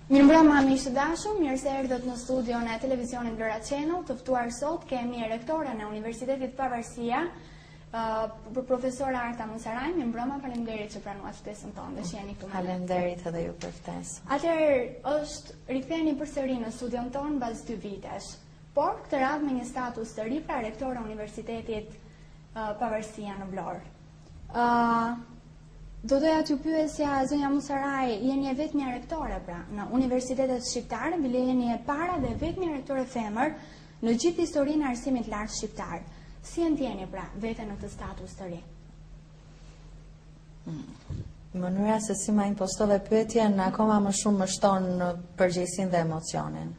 Mirëmbrëma miq të dashur, mirë se erdhët në studion e televizionit Vlora Channel. Të ftuar sot kemi rektoren e Universitetit Pavaresia, profesora Arta Musaraj. Mirëmbrëma, faleminderit që pranuat ftesën tonë dhe që jeni këtu. Faleminderit edhe ju për ftesën. Atëherë është riktheheni përsëri në studion tonë mbas 2 vitesh, por këtë radhë me një status të ri, pra rektore e Universitetit Pavaresia në Vlorë. Do doja t'ju pyesja, zonja Musaraj, jeni e vetmja rektore pra në universitetet shqiptare, bile jeni e para dhe vetmja rektore femër në gjithë historinë e arsimit lart shqiptar. Si e ndjeni pra veten në këtë status të ri? Mënyra se si ma impostove pyetjen akoma më shumë më shton në përgjegjësinë dhe emocionin.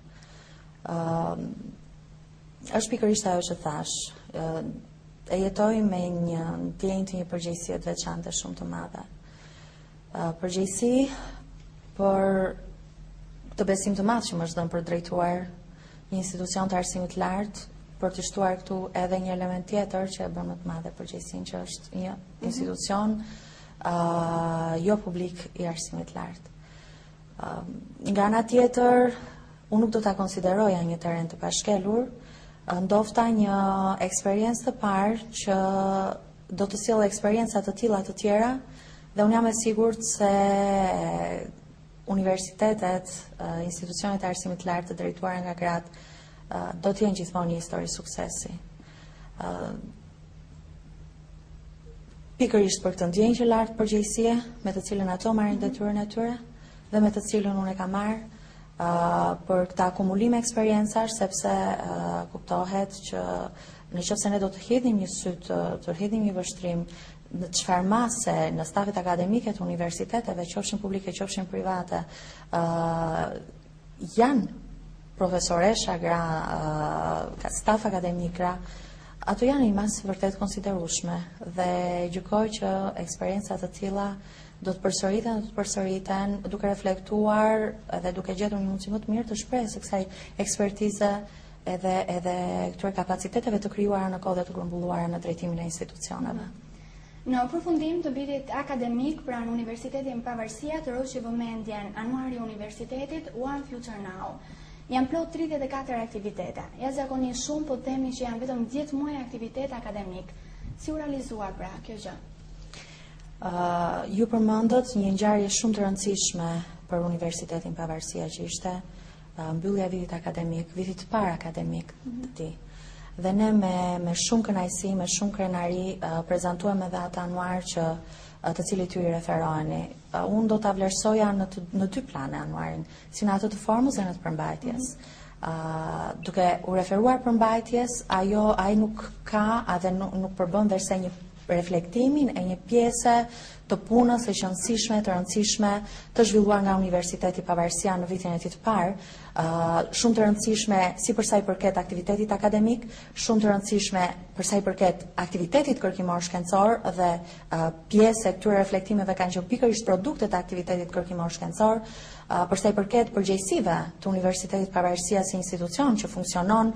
Është pikërisht ajo që thash. E jetoj me një ndjenjë të një përgjegjësie të veçantë shumë të madhe. Përgjegjësi për të besim të madh që më është dhënë për drejtuar një institucion të arsimit lart, për të shtuar këtu edhe një element tjetër që e bën më të madhe përgjegjësinë, që është një institucion jo publik i arsimit lart. Nga ana tjetër, unë nuk do ta konsideroja një terren të pashkelur. Ndofta një eksperiencë të parë që do të sjellë eksperienca të tilla të tjera, dhe unë jam e sigurt se universitetet, institucionet e arsimit lart të drejtuara nga gratë do të jenë gjithmonë një histori suksesi. Pikërisht për këtë ndjenjë që lart përgjegjësie, me të cilën ato marrin detyrën e tyre dhe me të cilën unë e kam marrë, për këta akumulim eksperjencash, sepse kuptohet që nëse ne do të hidhnim një sy, të hidhnim një vështrim në çfarë mase në stafet akademike të universiteteve, qofshin publike, qofshin private, janë profesoresha gra, staf akademik gra, ato janë një masë vërtet konsiderueshme dhe gjykoj që eksperiencat të tilla do të përsëriten duke reflektuar dhe duke gjetur një mundësi më të mirë të shpresë së kësaj ekspertize edhe këtyre kapaciteteve të krijuara në kohë dhe të grumbulluara në drejtimin e institucioneve. Në përfundim të vitit akademik pranë Universitetin Pavaresia të roqi vëmendjen anuari i universitetit One Future Now. Janë plot 34 aktivitete. Jashtëzakonisht shumë, po themi që janë vetëm 10 muaj aktivitet akademik. Si u realizuar pra kjo gjë? Ju përmendët një ngjarje shumë të rëndësishme për Universitetin Pavaresia, që ishte mbyllja e vitit akademik, vitit të parë akademik të tij. Dhe ne me shumë kënaqësi, me shumë krenari prezantuam edhe atë anuar të cilit ju i referoheni. Unë do ta vlerësoja në 2 plane anuarin, si në atë të formës dhe në të përmbajtjes. Duke u referuar përmbajtjes, ai nuk ka edhe nuk përbën veçse një reflektimin e një pjese të punës së qëndrueshme, të rëndësishme, të zhvilluar nga Universiteti Pavaresia në vitin e tij të parë, shumë të rëndësishme si për sa i përket aktivitetit akademik, shumë të rëndësishme për sa i përket aktivitetit kërkimor shkencor dhe pjesë e këtyre reflektimeve kanë qenë pikërisht produktet e aktivitetit kërkimor shkencor, për sa i përket përgjegjësive të Universitetit Pavaresia si institucion që funksionon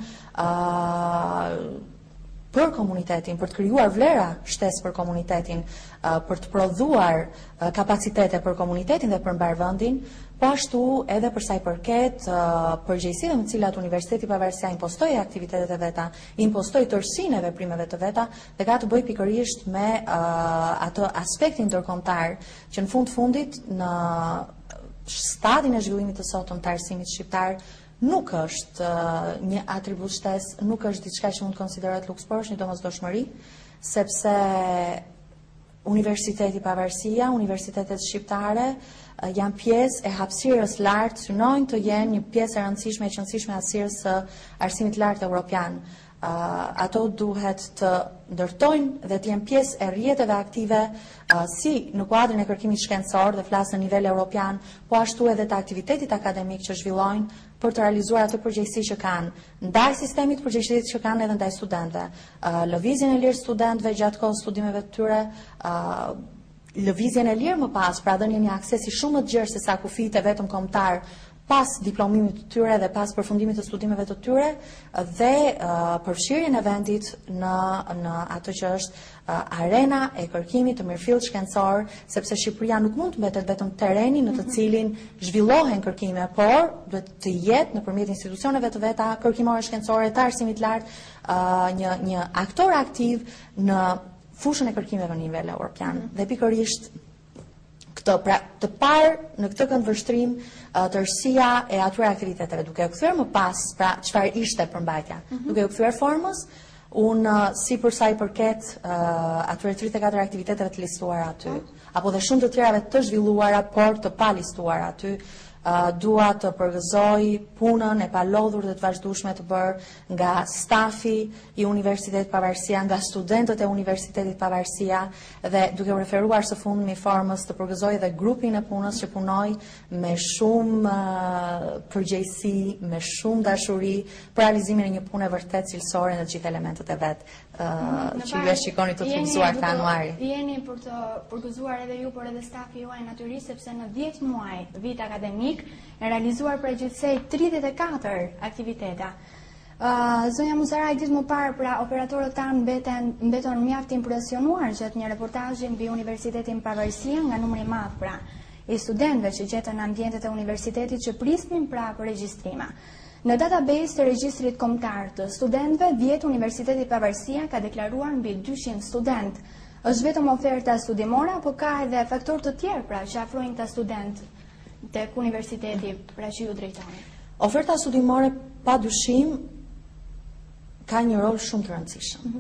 për komunitetin, për të krijuar vlera shtesë për komunitetin, për të prodhuar kapacitete për komunitetin dhe për mbar vendin, po ashtu edhe për sa i përket përgjegjësive me të cilat Universiteti Pavaresia impostoi aktivitetet e veta, impostoi tërësinë e veprimeve të veta dhe ka të bëjë pikërisht me atë aspektin ndërkombëtar që në fundit në stadin e zhvillimit të sotëm të arsimit shqiptar nuk është një atribut shtesë, nuk është diçka që mund të konsiderohet luks, por është një domosdoshmëri, sepse Universiteti Pavaresia, universitetet shqiptare janë pjesë e hapësirës lart, synojnë të jenë një pjesë e rëndësishme e qëndrueshme e hapësirës së arsimit lart evropian. Ato duhet të ndërtojnë dhe të jenë pjesë e rrjeteve aktive si në kuadrin e kërkimit shkencor dhe flas në nivel evropian, po ashtu edhe të aktivitetit akademik që zhvillojnë për të realizuar atë përgjegjësi që kanë ndaj sistemit përgjegjësitë që kanë edhe ndaj studentëve. Lëvizjen e lirë studentëve gjatë kohës studimeve të tyre, lëvizjen e lirë më pas, pra dhënien një aksesi shumë më të gjerë se sa kufijtë vetëm kombëtar pas diplomimit të tyre dhe pas përfundimit të studimeve të tyre dhe përfshirjen e vendit në atë që është arena e kërkimit të mirëfillt shkencor, sepse Shqipëria nuk mund të mbetet vetëm tereni në të cilin zhvillohen kërkime, por duhet të jetë nëpërmjet institucioneve të veta kërkimore shkencore të arsimit lart një aktor aktiv në fushën e kërkimeve në nivel evropian. Dhe pikërisht pra të parë në këtë këndvështrim tërësia e atyre aktiviteteve, duke u kthyer më pas, pra çfarë ishte përmbajtja, duke u kthyer formës, unë si për sa i përket atyre 34 aktiviteteve të listuara aty, apo dhe shumë të tjerave të zhvilluara por të pa listuara aty, dua të përgëzoj punën e palodhur dhe të vazhdueshme të bërë nga stafi i Universitetit Pavaresia, nga studentët e Universitetit Pavaresia, dhe duke u referuar së fundmi formës të përgëzoj dhe grupin e punës që punoi me shumë përgjegjësi, me shumë dashuri për realizimin e një pune vërtet cilësore në të gjithë elementet e vet, që ju e shikoni të mësuar ka anuari. Jeni për të përgëzuar edhe ju, por edhe stafi juaj natyrisht, sepse në 10 muaj vit akademik e realizuar përgjithsej 34 aktivitete. Zonja Musaraj ditë më parë, pra operatorët tanë mbeton mjaft impresionuar gjatë një reportazhi mbi Universitetin Pavaresia nga numri i madh pra i studentëve që gjetën në ambientet e universitetit që prisnin pra për regjistrime. Në database të regjistrit kombëtar të studentëve, 10 Universiteti Pavaresia ka deklaruar mbi 200 student. Është vetëm oferta studimore apo ka edhe faktor të tjerë pra që afrojnë ta student tek universiteti pra që ju drejtoni? Oferta studimore pa dyshim ka një rol shumë të rëndësishëm.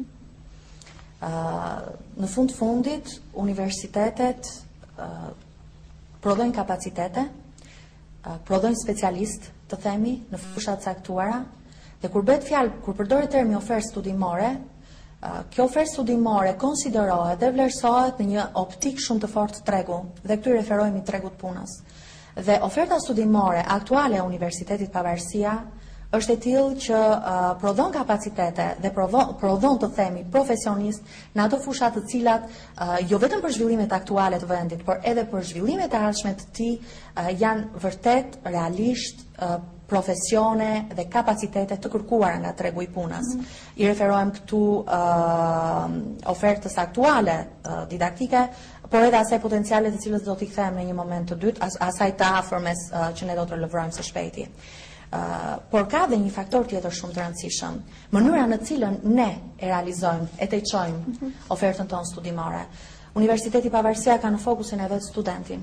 Në fundit, universitetet prodhojnë kapacitete, prodhojnë specialist, të themi, në fushat caktuara, dhe kur bëhet fjalë, kur përdoret termi ofertë studimore, kjo ofertë studimore konsiderohet dhe vlerësohet në një optik shumë të fortë tregu, dhe këtu i referohemi tregut punës. Dhe oferta studimore aktuale e Universitetit Pavaresia është e tillë që prodhon kapacitete dhe prodhon të themi profesionist në ato fusha të cilat jo vetëm për zhvillimet aktuale të vendit, por edhe për zhvillimet e ardhshme të tij janë vërtet realisht profesione dhe kapacitete të kërkuara nga tregu i punës. I referohem këtu ofertës aktuale didaktike, por edhe asaj potenciale të cilës do t'i kthehem në një moment të dytë, asaj të afërmes që ne do të lëvrojmë së shpejti. Por ka dhe një faktor tjetër shumë të rëndësishëm, mënyra në cilën ne e realizojmë, e tejçojmë ofertën tonë studimore. Universiteti Pavaresia ka në fokusin e vetë studentin.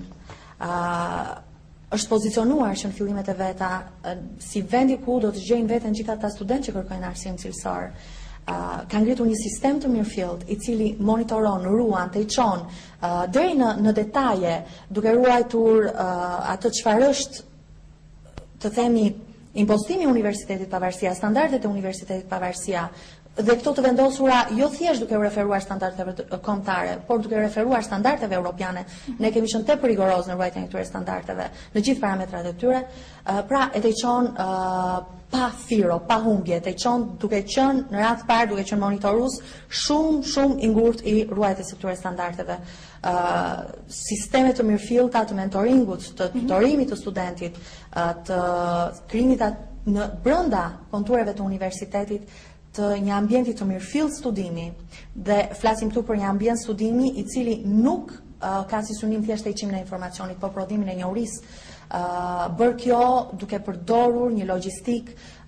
Është pozicionuar që në fillimet e veta si vendi ku do të gjejnë veten gjithë ata studentë që kërkojnë arsim cilësor. Ka ngritur një sistem të mirëfillt i cili monitoron, ruan, tejçon deri në detaje, duke ruajtur atë çfarë është, të themi, impostimi i Universitetit Pavaresia, standardet e Universitetit Pavaresia, dhe këto të vendosura jo thjesht duke u referuar standardeve kombëtare, por duke referuar standardeve europiane. Ne kemi qenë tepër rigoroz në ruajtjen e këtyre standardeve në gjithë parametrat e tyre. Pra e tejçon pa firo, pa humbje, tejçon duke qenë në radhë parë, duke qenë monitorues shumë i ngurtë i ruajtjes së këtyre standardeve. Sisteme të mirëfillta të mentoringut, të tutorimit të studentit, të krijimit në brenda kontureve të universitetit të një ambienti të mirëfillt studimi, dhe flasim këtu për një ambient studimi i cili nuk ka si synim thjesht heqimin e informacionit, por prodhimin e njohurisë. Bërë kjo duke përdorur një logjistik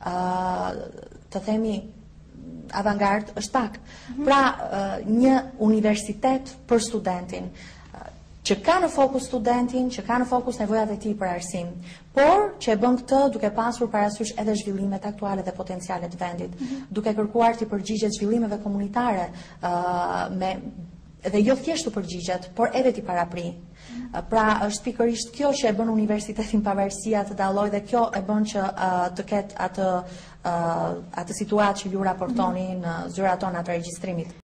të themi avangard është pak. Pra një universitet për studentin, që ka në fokus studentin, që ka në fokus nevojat e tij për arsim, por që e bën këtë duke pasur parasysh edhe zhvillimet aktuale dhe potenciale të vendit, duke kërkuar të përgjigjet zhvillimeve komunitare, dhe jo thjesht të përgjigjet, por edhe të parapri. Pra është pikërisht kjo që e bën Universitetin Pavaresia të dallojë, dhe kjo e bën që të ketë atë situatë që ju raportoni në zyrat tona të regjistrimit.